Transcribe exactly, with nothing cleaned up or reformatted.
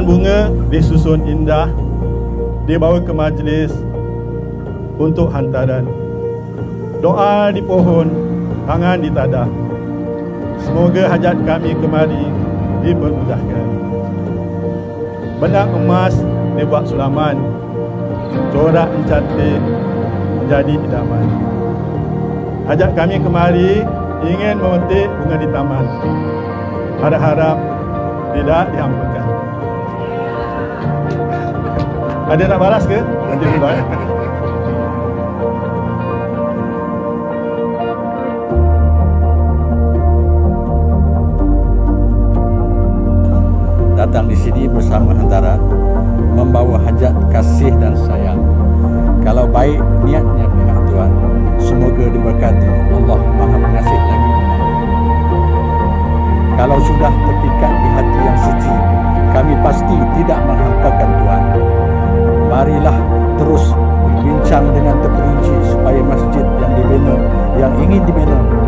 Taman bunga disusun indah, dibawa ke majlis untuk hantaran. Doa di pohon, tangan ditadah. Semoga hajat kami kemari dipermudahkan. Benang emas dibuat sulaman, corak cantik menjadi idaman. Hajat kami kemari ingin memetik bunga di taman. Harap-harap tidak dihampakan. Ada nak balas ke? Nanti dulu eh. Datang di sini bersama hantaran, membawa hajat kasih dan sayang. Kalau baik niatnya pihak Tuhan, semoga diberkati Allah Maha Pengasih lagi Penyayang. Kalau sudah terpikat di hati yang suci, kami pasti tidak menghampakan Tuhan. Marilah terus berbincang dengan terperinci supaya masjid yang dibina, yang ingin dibina